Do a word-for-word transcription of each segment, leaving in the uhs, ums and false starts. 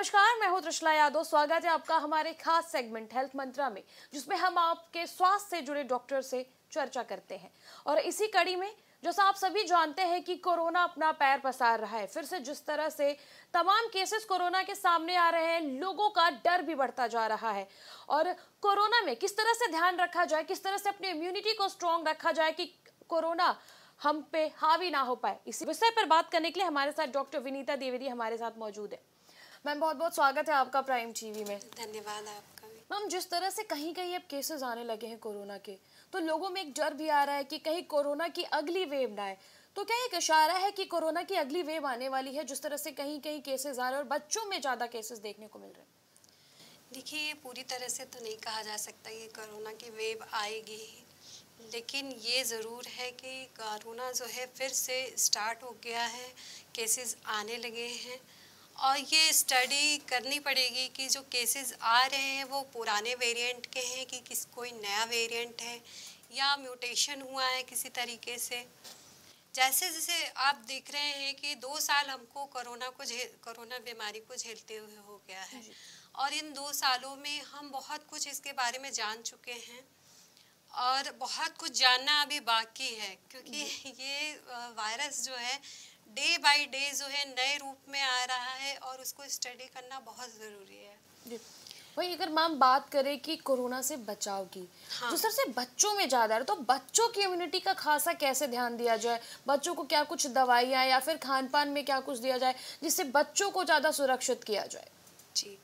नमस्कार, मैं हूं त्रिशला यादव। स्वागत है आपका हमारे खास सेगमेंट हेल्थ मंत्रा में, जिसमें हम आपके स्वास्थ्य से जुड़े डॉक्टर से चर्चा करते हैं। और इसी कड़ी में जैसा आप सभी जानते हैं कि कोरोना अपना पैर पसार रहा है। फिर से जिस तरह से तमाम केसेस कोरोना के सामने आ रहे हैं, लोगों का डर भी बढ़ता जा रहा है। और कोरोना में किस तरह से ध्यान रखा जाए, किस तरह से अपनी इम्यूनिटी को स्ट्रॉन्ग रखा जाए कि कोरोना हम पे हावी ना हो पाए, इसी विषय पर बात करने के लिए हमारे साथ डॉक्टर विनीता द्विवेदी हमारे साथ मौजूद है। मैम, बहुत बहुत स्वागत है आपका प्राइम टीवी में। धन्यवाद आपका भी। मैम, जिस तरह से कहीं कहीं अब केसेस आने लगे हैं कोरोना के, तो लोगों में एक डर भी आ रहा है कि कहीं कोरोना की अगली वेव ना आए। तो क्या एक इशारा है कि कोरोना की अगली वेव आने वाली है, जिस तरह से कहीं कहीं केसेस आ रहे हैं और बच्चों में ज़्यादा केसेस देखने को मिल रहे हैं? देखिए, ये पूरी तरह से तो नहीं कहा जा सकता ये कोरोना की वेव आएगी ही, लेकिन ये ज़रूर है कि कोरोना जो है फिर से स्टार्ट हो गया है, केसेस आने लगे हैं। और ये स्टडी करनी पड़ेगी कि जो केसेस आ रहे हैं वो पुराने वेरिएंट के हैं कि किस कोई नया वेरिएंट है या म्यूटेशन हुआ है किसी तरीके से। जैसे जैसे आप देख रहे हैं कि दो साल हमको कोरोना को झेल कोरोना बीमारी को झेलते हुए हो गया है, और इन दो सालों में हम बहुत कुछ इसके बारे में जान चुके हैं और बहुत कुछ जानना अभी बाकी है, क्योंकि ये वायरस जो है डे बाय डे जो है नए रूप में आ रहा है और उसको स्टडी करना बहुत ज़रूरी है। जी, वही अगर मैम बात करें कि कोरोना से बचाव की, हाँ। जिस तरह से बच्चों में ज़्यादा है, तो बच्चों की इम्यूनिटी का खासा कैसे ध्यान दिया जाए? बच्चों को क्या कुछ दवाइयाँ या फिर खान पान में क्या कुछ दिया जाए जिससे बच्चों को ज़्यादा सुरक्षित किया जाए? जी,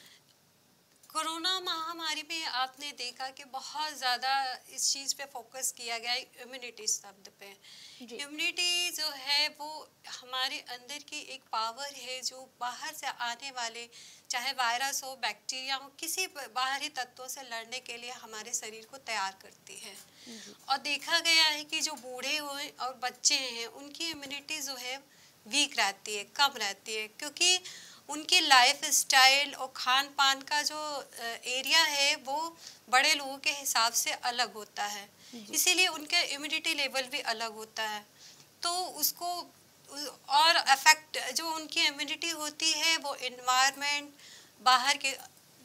कोरोना महामारी में आपने देखा कि बहुत ज़्यादा इस चीज़ पे फोकस किया गया है, इम्यूनिटी शब्द पे। इम्यूनिटी जो है वो हमारे अंदर की एक पावर है जो बाहर से आने वाले, चाहे वायरस हो, बैक्टीरिया हो, किसी बाहरी तत्वों से लड़ने के लिए हमारे शरीर को तैयार करती है। और देखा गया है कि जो बूढ़े हुए और बच्चे हैं उनकी इम्यूनिटी जो है वीक रहती है, कम रहती है, क्योंकि उनकी लाइफ स्टाइल और खान पान का जो एरिया है वो बड़े लोगों के हिसाब से अलग होता है, इसीलिए उनका इम्यूनिटी लेवल भी अलग होता है। तो उसको और अफेक्ट जो उनकी इम्यूनिटी होती है वो इन्वायरमेंट, बाहर के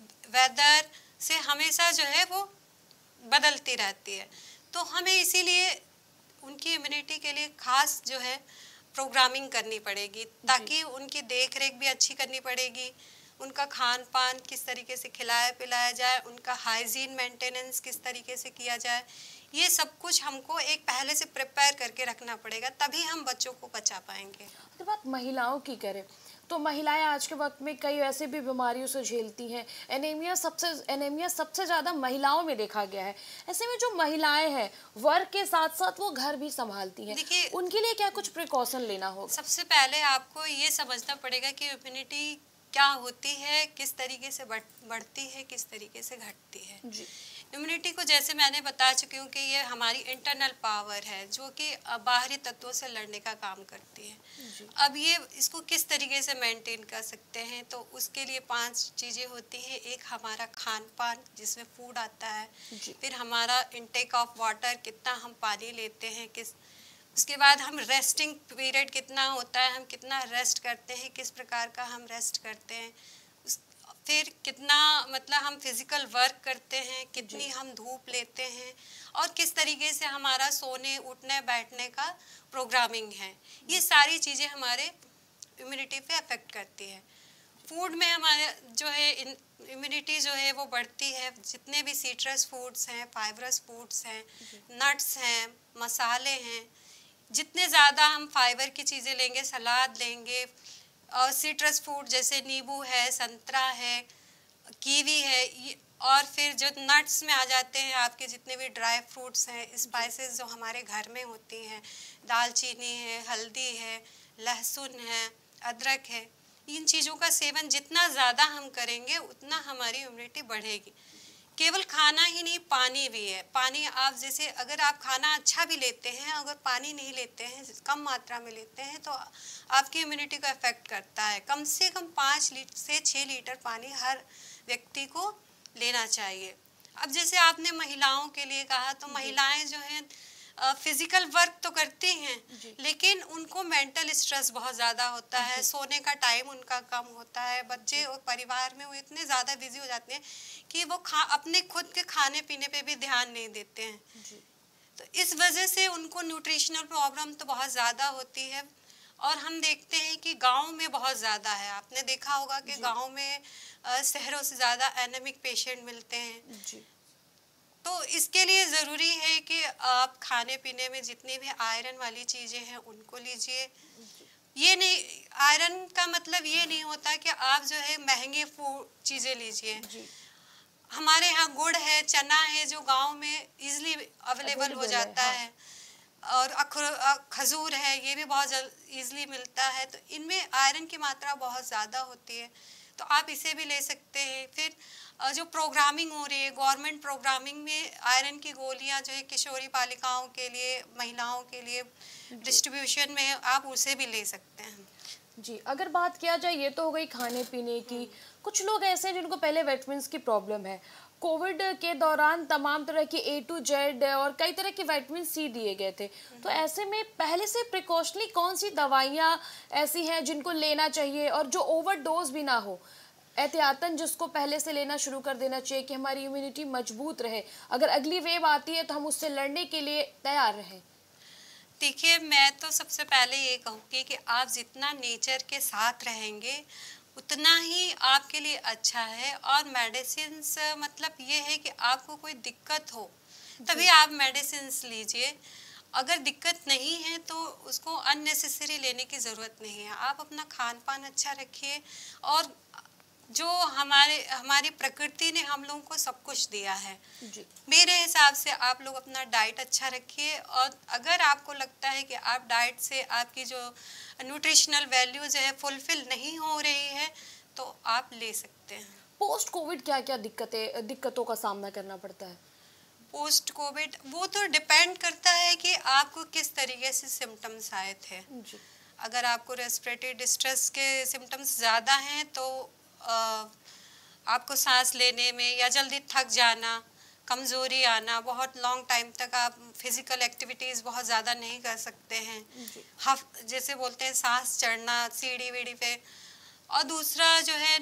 वेदर से हमेशा जो है वो बदलती रहती है। तो हमें इसीलिए उनकी इम्यूनिटी के लिए खास जो है प्रोग्रामिंग करनी पड़ेगी, ताकि उनकी देख रेख भी अच्छी करनी पड़ेगी, उनका खान पान किस तरीके से खिलाया पिलाया जाए, उनका हाइजीन मेंटेनेंस किस तरीके से किया जाए, ये सब कुछ हमको एक पहले से प्रिपेयर करके रखना पड़ेगा, तभी हम बच्चों को बचा पाएंगे। तो बात महिलाओं की करें तो महिलाएं आज के वक्त में कई ऐसे भी बीमारियों से झेलती हैं। एनीमिया सबसे एनीमिया सबसे ज़्यादा महिलाओं में देखा गया है। ऐसे में जो महिलाएं हैं वर्क के साथ साथ वो घर भी संभालती हैं, उनके लिए क्या कुछ प्रिकॉशन लेना होगा? सबसे पहले आपको ये समझना पड़ेगा कि इम्यूनिटी क्या होती है, किस तरीके से बढ़, बढ़ती है, किस तरीके से घटती है। इम्यूनिटी को जैसे मैंने बता चुकी हूँ कि ये हमारी इंटरनल पावर है जो कि बाहरी तत्वों से लड़ने का काम करती है। अब ये इसको किस तरीके से मेंटेन कर सकते हैं, तो उसके लिए पांच चीज़ें होती हैं। एक हमारा खान पान जिसमें फूड आता है, फिर हमारा इनटेक ऑफ वाटर, कितना हम पानी लेते हैं, किस उसके बाद हम रेस्टिंग पीरियड कितना होता है, हम कितना रेस्ट करते हैं, किस प्रकार का हम रेस्ट करते हैं, फिर कितना मतलब हम फिजिकल वर्क करते हैं, कितनी हम धूप लेते हैं, और किस तरीके से हमारा सोने उठने बैठने का प्रोग्रामिंग है। ये सारी चीज़ें हमारे इम्यूनिटी पे अफेक्ट करती है। फूड में हमारे जो है इम्यूनिटी जो है वो बढ़ती है, जितने भी सीट्रस फूड्स हैं, फाइबरस फूड्स हैं, नट्स हैं, मसाले हैं, जितने ज़्यादा हम फाइबर की चीज़ें लेंगे, सलाद लेंगे, और सिट्रस फूड जैसे नींबू है, संतरा है, कीवी है, और फिर जो नट्स में आ जाते हैं आपके जितने भी ड्राई फ्रूट्स हैं, स्पाइसेस जो हमारे घर में होती हैं, दालचीनी है, हल्दी है, लहसुन है, अदरक है, इन चीज़ों का सेवन जितना ज़्यादा हम करेंगे उतना हमारी इम्यूनिटी बढ़ेगी। केवल खाना ही नहीं, पानी भी है। पानी आप जैसे अगर आप खाना अच्छा भी लेते हैं, अगर पानी नहीं लेते हैं, कम मात्रा में लेते हैं, तो आपकी इम्यूनिटी को अफेक्ट करता है। कम से कम पाँच लीटर से छः लीटर पानी हर व्यक्ति को लेना चाहिए। अब जैसे आपने महिलाओं के लिए कहा, तो महिलाएं जो हैं फिजिकल वर्क तो करती हैं लेकिन उनको मेंटल स्ट्रेस बहुत ज़्यादा होता है, सोने का टाइम उनका कम होता है, बच्चे और परिवार में वो इतने ज़्यादा बिजी हो जाते हैं कि वो खा अपने खुद के खाने पीने पे भी ध्यान नहीं देते हैं। तो इस वजह से उनको न्यूट्रिशनल प्रॉब्लम तो बहुत ज़्यादा होती है। और हम देखते हैं कि गांव में बहुत ज़्यादा है, आपने देखा होगा कि गांव में शहरों से ज़्यादा एनेमिक पेशेंट मिलते हैं जी। तो इसके लिए ज़रूरी है कि आप खाने पीने में जितनी भी आयरन वाली चीज़ें हैं उनको लीजिए। ये नहीं, आयरन का मतलब ये नहीं होता कि आप जो है महंगे फूड चीज़ें लीजिए। हमारे यहाँ गुड़ है, चना है जो गांव में इजीली अवेलेबल हो जाता है, हाँ। और खजूर है, ये भी बहुत इजीली मिलता है, तो इनमें आयरन की मात्रा बहुत ज़्यादा होती है, तो आप इसे भी ले सकते हैं। फिर जो प्रोग्रामिंग हो रही है गवर्नमेंट प्रोग्रामिंग में, आयरन की गोलियां जो है किशोरी बालिकाओं के लिए, महिलाओं के लिए डिस्ट्रीब्यूशन में, आप उसे भी ले सकते हैं जी। अगर बात किया जाए, ये तो हो गई खाने पीने की, कुछ लोग ऐसे हैं जिनको पहले विटामिन्स की प्रॉब्लम है, कोविड के दौरान तमाम तरह की ए टू जेड और कई तरह के विटामिन सी दिए गए थे, तो ऐसे में पहले से प्रिकॉशनली कौन सी दवाइयाँ ऐसी हैं जिनको लेना चाहिए और जो ओवरडोज भी ना हो, एहतियातन जिसको पहले से लेना शुरू कर देना चाहिए कि हमारी इम्यूनिटी मजबूत रहे, अगर अगली वेव आती है तो हम उससे लड़ने के लिए तैयार रहें? देखिए, मैं तो सबसे पहले ये कहूँगी कि आप जितना नेचर के साथ रहेंगे उतना ही आपके लिए अच्छा है। और मेडिसिन मतलब ये है कि आपको कोई दिक्कत हो तभी आप मेडिसिन लीजिए, अगर दिक्कत नहीं है तो उसको अननेसेसरी लेने की ज़रूरत नहीं है। आप अपना खान पान अच्छा रखिए, और जो हमारे हमारी प्रकृति ने हम लोगों को सब कुछ दिया है जी। मेरे हिसाब से आप लोग अपना डाइट अच्छा रखिए, और अगर आपको लगता है कि आप डाइट से आपकी जो न्यूट्रिशनल वैल्यूज है फुलफिल नहीं हो रही है तो आप ले सकते हैं। पोस्ट कोविड क्या क्या दिक्कतें दिक्कतों का सामना करना पड़ता है? पोस्ट कोविड वो तो डिपेंड करता है कि आपको किस तरीके से सिम्टम्स आए थे जी। अगर आपको रेस्पिरेटरी डिस्ट्रेस के सिम्टम्स ज़्यादा हैं तो आ, आपको सांस लेने में या जल्दी थक जाना, कमज़ोरी आना, बहुत लॉन्ग टाइम तक आप फिज़िकल एक्टिविटीज़ बहुत ज़्यादा नहीं कर सकते हैं, हफ जैसे बोलते हैं सांस चढ़ना सीढ़ी वीढ़ी पे। और दूसरा जो है,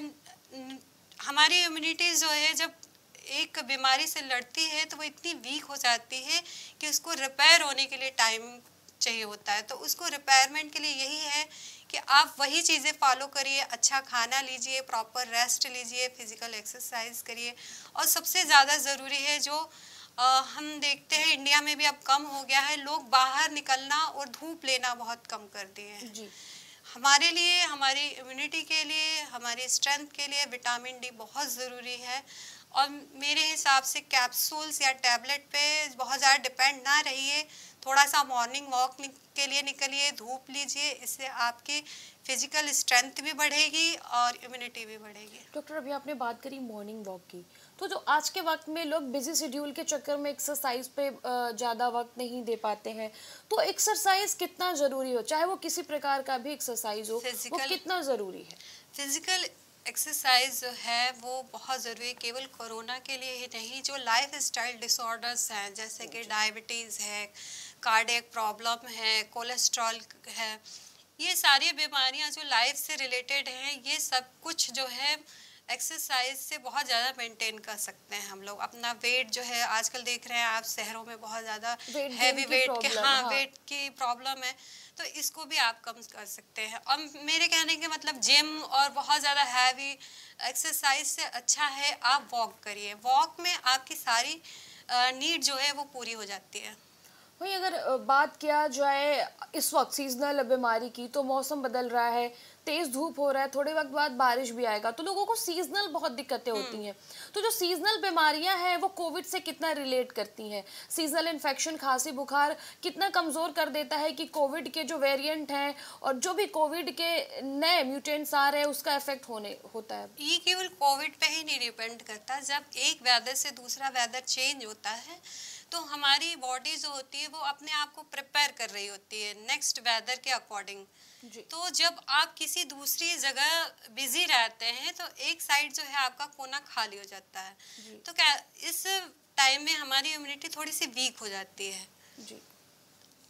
हमारी इम्यूनिटी जो है जब एक बीमारी से लड़ती है तो वो इतनी वीक हो जाती है कि उसको रिपेयर होने के लिए टाइम चाहिए होता है। तो उसको रिपेयरमेंट के लिए यही है कि आप वही चीज़ें फॉलो करिए, अच्छा खाना लीजिए, प्रॉपर रेस्ट लीजिए, फिजिकल एक्सरसाइज करिए, और सबसे ज़्यादा ज़रूरी है जो आ, हम देखते हैं इंडिया में भी अब कम हो गया है, लोग बाहर निकलना और धूप लेना बहुत कम कर दिए हैं जी। हमारे लिए, हमारी इम्यूनिटी के लिए, हमारी स्ट्रेंथ के लिए विटामिन डी बहुत ज़रूरी है। और मेरे हिसाब से कैप्सूल्स या टैबलेट पे बहुत ज़्यादा डिपेंड ना रहिए, थोड़ा सा मॉर्निंग वॉक के लिए निकलिए, धूप लीजिए, इससे आपकी फिजिकल स्ट्रेंथ भी बढ़ेगी और इम्यूनिटी भी बढ़ेगी। डॉक्टर, अभी आपने बात करी मॉर्निंग वॉक की, तो जो आज के वक्त में लोग बिजी शेड्यूल के चक्कर में एक्सरसाइज पे ज़्यादा वक्त नहीं दे पाते हैं, तो एक्सरसाइज कितना ज़रूरी हो, चाहे वो किसी प्रकार का भी एक्सरसाइज हो, वो कितना ज़रूरी है? फिजिकल एक्सरसाइज जो है वो बहुत ज़रूरी है, केवल कोरोना के लिए ही नहीं, जो लाइफ स्टाइल डिसऑर्डर्स हैं जैसे कि डायबिटीज़ है, कार्डियक प्रॉब्लम है, कोलेस्ट्रॉल है, ये सारी बीमारियां जो लाइफ से रिलेटेड हैं, ये सब कुछ जो है एक्सरसाइज से बहुत ज़्यादा मेंटेन कर सकते हैं हम लोग। अपना वेट जो है आजकल देख रहे हैं आप, शहरों में बहुत ज़्यादा हैवी वेट के हाँ, हाँ वेट की प्रॉब्लम है, तो इसको भी आप कम कर सकते हैं। और मेरे कहने के मतलब जिम और बहुत ज़्यादा हैवी एक्सरसाइज से अच्छा है आप वॉक करिए, वॉक में आपकी सारी नीड जो है वो पूरी हो जाती है। वही अगर बात किया जाए इस वक्त सीजनल बीमारी की, तो मौसम बदल रहा है, तेज धूप हो रहा है, थोड़े वक्त बाद बारिश भी आएगा, तो लोगों को सीजनल बहुत दिक्कतें होती हैं। तो जो सीजनल बीमारियां हैं वो कोविड से कितना रिलेट करती हैं? सीजनल इन्फेक्शन, खांसी बुखार कितना कमज़ोर कर देता है कि कोविड के जो वेरिएंट हैं और जो भी कोविड के नए म्यूटेंट्स आ रहे हैं उसका इफेक्ट होने होता है? ये केवल कोविड पे ही नहीं डिपेंड करता, जब एक वेदर से दूसरा वेदर चेंज होता है तो हमारी बॉडी जो होती है वो अपने आप को प्रिपेयर कर रही होती है नेक्स्ट वेदर के अकॉर्डिंग। तो जब आप किसी दूसरी जगह बिजी रहते हैं तो एक साइड जो है आपका कोना खाली हो जाता है, तो क्या इस टाइम में हमारी इम्यूनिटी थोड़ी सी वीक हो जाती है जी।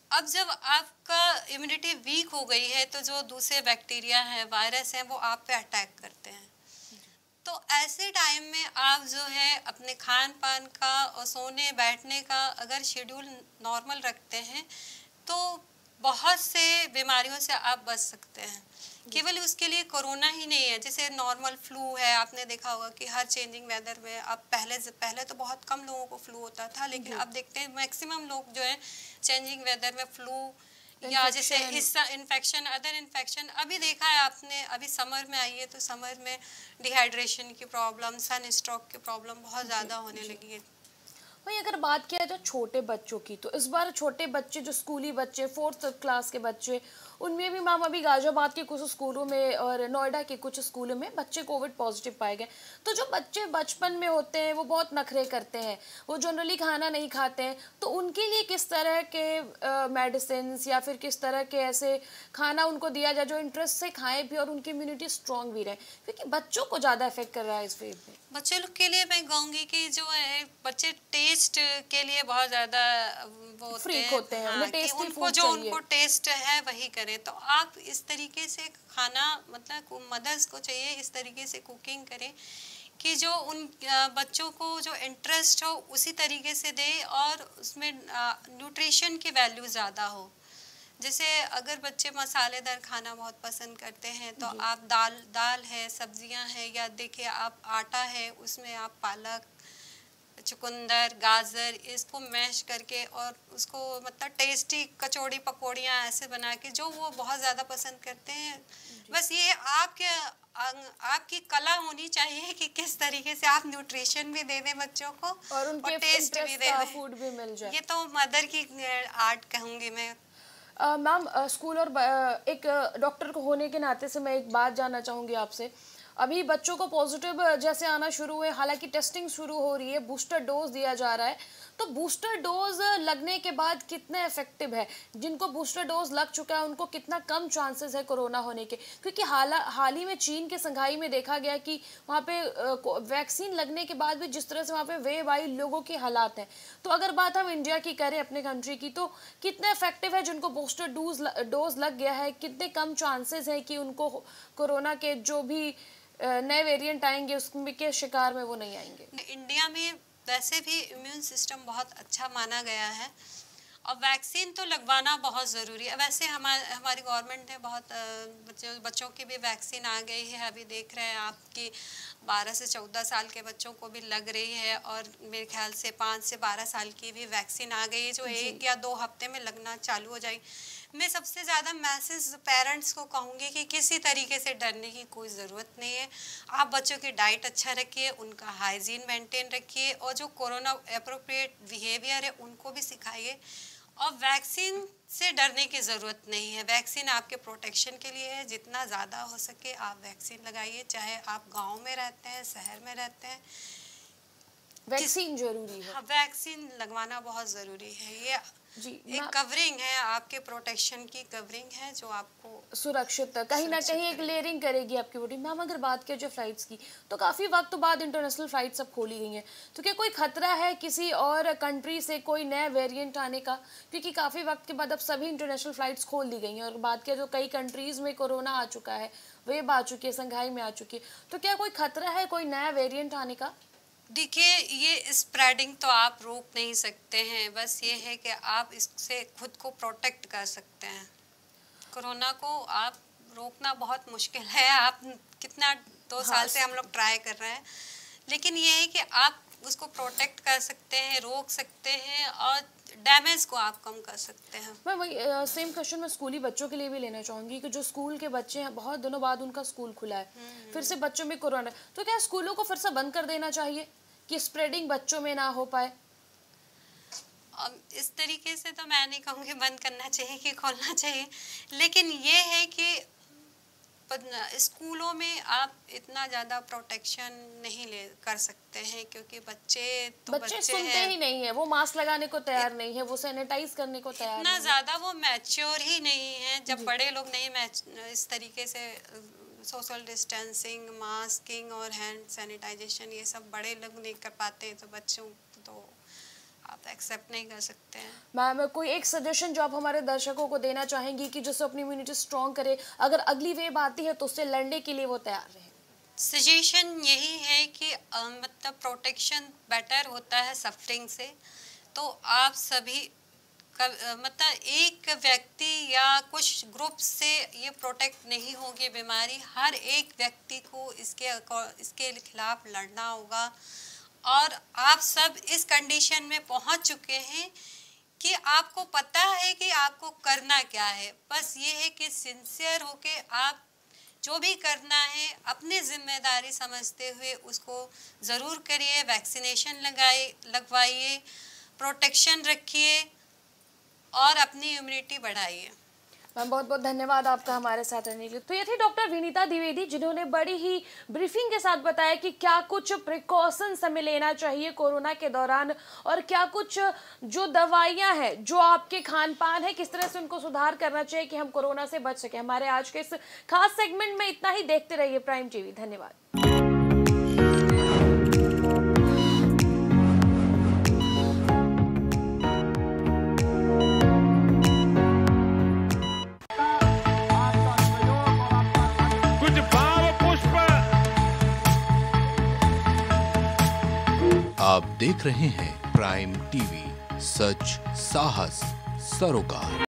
अब जब आपका इम्यूनिटी वीक हो गई है तो जो दूसरे बैक्टीरिया हैं, वायरस हैं, वो आप पे अटैक करते हैं। तो ऐसे टाइम में आप जो है अपने खान पान का और सोने बैठने का अगर शेड्यूल नॉर्मल रखते हैं तो बहुत से बीमारियों से आप बच सकते हैं। केवल उसके लिए कोरोना ही नहीं है, जैसे नॉर्मल फ्लू है, आपने देखा होगा कि हर चेंजिंग वेदर में अब पहले पहले तो बहुत कम लोगों को फ्लू होता था, लेकिन अब देखते हैं मैक्सिमम लोग जो है चेंजिंग वेदर में फ्लू या जैसे हिस्सा इन्फेक्शन, अदर इन्फेक्शन। अभी देखा है आपने, अभी समर में आई है तो समर में डिहाइड्रेशन की प्रॉब्लम, सन स्ट्रोक की प्रॉब्लम बहुत ज़्यादा होने लगी है। वही अगर बात किया जाए छोटे बच्चों की, तो इस बार छोटे बच्चे जो स्कूली बच्चे, फोर्थ क्लास के बच्चे, उनमें भी मैम अभी गाजियाबाद के कुछ स्कूलों में और नोएडा के कुछ स्कूलों में बच्चे कोविड पॉजिटिव पाए गए। तो जो बच्चे बचपन में होते हैं वो बहुत नखरे करते हैं, वो जनरली खाना नहीं खाते हैं, तो उनके लिए किस तरह के मेडिसिन या फिर किस तरह के ऐसे खाना उनको दिया जाए जो इंटरेस्ट से खाएं भी और उनकी इम्यूनिटी स्ट्रांग भी रहे, क्योंकि बच्चों को ज़्यादा इफेक्ट कर रहा है इस वेव में। बच्चे लोग के लिए मैं कहूँगी कि जो है बच्चे टेस्ट के लिए बहुत ज़्यादा वो होते हैं, होते हैं। हाँ, कि उनको जो उनको टेस्ट है वही करें। तो आप इस तरीके से खाना, मतलब मदर्स को चाहिए इस तरीके से कुकिंग करें कि जो उन बच्चों को जो इंटरेस्ट हो उसी तरीके से दे और उसमें न्यूट्रिशन की वैल्यू ज़्यादा हो। जैसे अगर बच्चे मसालेदार खाना बहुत पसंद करते हैं तो आप दाल दाल है, सब्जियां हैं, या देखिए आप आटा है उसमें आप पालक, चुकंदर, गाजर, इसको मैश करके और उसको मतलब टेस्टी कचौड़ी पकौड़ियाँ ऐसे बना के जो वो बहुत ज़्यादा पसंद करते हैं। बस ये आपके आपकी कला होनी चाहिए कि किस तरीके से आप न्यूट्रिशन भी दे दें बच्चों को और उनके और टेस्ट भी दे दें, फूड भी मिल जाए। ये तो मदर की आर्ट कहूँगी मैं। मैम uh, स्कूल और uh, एक डॉक्टर को होने के नाते से मैं एक बात जानना चाहूँगी आपसे। अभी बच्चों को पॉजिटिव जैसे आना शुरू हुए, हालांकि टेस्टिंग शुरू हो रही है, बूस्टर डोज दिया जा रहा है, तो बूस्टर डोज लगने के बाद कितने इफेक्टिव है? जिनको बूस्टर डोज लग चुका है उनको कितना कम चांसेस है कोरोना होने के? क्योंकि हाल हाल ही में चीन के संघाई में देखा गया कि वहाँ पे वैक्सीन लगने के बाद भी जिस तरह से वहाँ पे वेव आई, लोगों के हालात हैं। तो अगर बात हम इंडिया की करें, अपने कंट्री की, तो कितना इफेक्टिव है जिनको बूस्टर डोज डोज लग गया है? कितने कम चांसेस है कि उनको कोरोना के जो भी नए वेरिएंट आएंगे उसके शिकार में वो नहीं आएंगे? इंडिया में वैसे भी इम्यून सिस्टम बहुत अच्छा माना गया है और वैक्सीन तो लगवाना बहुत ज़रूरी है। वैसे हमारे हमारी गवर्नमेंट ने बहुत बच्चों बच्चों की भी वैक्सीन आ गई है। अभी देख रहे हैं आपकी बारह से चौदह साल के बच्चों को भी लग रही है और मेरे ख्याल से पाँच से बारह साल की भी वैक्सीन आ गई है जो एक या दो हफ्ते में लगना चालू हो जाएगी। मैं सबसे ज़्यादा मैसेज पेरेंट्स को कहूँगी कि किसी तरीके से डरने की कोई ज़रूरत नहीं है। आप बच्चों की डाइट अच्छा रखिए, उनका हाइजीन मेंटेन रखिए और जो कोरोना अप्रोप्रिएट बिहेवियर है उनको भी सिखाइए। और वैक्सीन से डरने की ज़रूरत नहीं है, वैक्सीन आपके प्रोटेक्शन के लिए है। जितना ज़्यादा हो सके आप वैक्सीन लगाइए, चाहे आप गाँव में रहते हैं, शहर में रहते हैं, वैक्सीन जरूरी है। हाँ, वैक्सीन लगवाना बहुत ज़रूरी है। ये जी, एक कवरिंग है, आपके प्रोटेक्शन की कवरिंग है जो आपको सुरक्षित कहीं ना कहीं एक लेयरिंग करेगी आपकी बॉडी। मैम अगर बात करें जो फ्लाइट्स की, तो काफ़ी वक्त बाद इंटरनेशनल फ्लाइट्स अब खोली गई हैं, तो क्या कोई खतरा है किसी और कंट्री से कोई नया वेरिएंट आने का? क्योंकि काफ़ी वक्त के बाद अब सभी इंटरनेशनल फ्लाइट्स खोल दी गई हैं और बात करें जो कई कंट्रीज़ में कोरोना आ चुका है, वेव आ चुकी है, संघाई में आ चुकी है, तो क्या कोई खतरा है कोई नया वेरिएंट आने का? देखिए, ये स्प्रेडिंग तो आप रोक नहीं सकते हैं, बस ये है कि आप इससे खुद को प्रोटेक्ट कर सकते हैं। कोरोना को आप रोकना बहुत मुश्किल है, आप कितना दो हाँ, साल से हम लोग ट्राई कर रहे हैं, लेकिन ये है कि आप उसको प्रोटेक्ट कर सकते हैं, रोक सकते हैं और डैमेज को आप कम कर सकते हैं। मैं वही सेम क्वेश्चन मैं स्कूली बच्चों के लिए भी लेना चाहूँगी कि जो स्कूल के बच्चे हैं, बहुत दिनों बाद उनका स्कूल खुला है, फिर से बच्चों में कोरोना, तो क्या स्कूलों को फिर से बंद कर देना चाहिए कि स्प्रेडिंग बच्चों में ना हो पाए? इस तरीके से तो मैं नहीं कहूँगी बंद करना चाहिए कि खोलना चाहिए, लेकिन ये है कि स्कूलों में आप इतना ज़्यादा प्रोटेक्शन नहीं ले कर सकते हैं क्योंकि बच्चे तो बच्चे, बच्चे सुनते ही नहीं है, वो मास्क लगाने को तैयार नहीं है, वो सैनिटाइज करने को तैयार इतना ज़्यादा वो मैच्योर ही नहीं है। जब बड़े लोग नहीं मैच इस तरीके से सोशल डिस्टेंसिंग, मास्किंग और हैंड सैनिटाइजेशन ये सब बड़े लोग नहीं कर पाते, तो बच्चों तो आप एक्सेप्ट नहीं कर सकते हैं। मैम, कोई एक सजेशन जो आप हमारे दर्शकों को देना चाहेंगी कि जिससे अपनी इम्यूनिटी स्ट्रॉन्ग करे, अगर अगली वेव आती है तो उससे लड़ने के लिए वो तैयार रहे? सजेशन यही है कि अ, मतलब प्रोटेक्शन बेटर होता है सफरिंग से। तो आप सभी कब, अ, मतलब एक व्यक्ति या कुछ ग्रुप से ये प्रोटेक्ट नहीं होगी बीमारी। हर एक व्यक्ति को इसके इसके खिलाफ लड़ना होगा। और आप सब इस कंडीशन में पहुंच चुके हैं कि आपको पता है कि आपको करना क्या है। बस ये है कि सिंसियर होके आप जो भी करना है अपनी जिम्मेदारी समझते हुए उसको ज़रूर करिए। वैक्सीनेशन लगाए लगवाइए, प्रोटेक्शन रखिए और अपनी इम्यूनिटी बढ़ाइए। मैम, बहुत बहुत धन्यवाद आपका हमारे साथ रहने के लिए। तो ये थी डॉक्टर विनीता द्विवेदी, जिन्होंने बड़ी ही ब्रीफिंग के साथ बताया कि क्या कुछ प्रिकॉशंस हमें लेना चाहिए कोरोना के दौरान, और क्या कुछ जो दवाइयां हैं, जो आपके खान पान है, किस तरह से उनको सुधार करना चाहिए कि हम कोरोना से बच सकें। हमारे आज के इस खास सेगमेंट में इतना ही। देखते रहिए प्राइम टीवी। धन्यवाद। आप देख रहे हैं प्राइम टीवी, सच साहस सरोकार।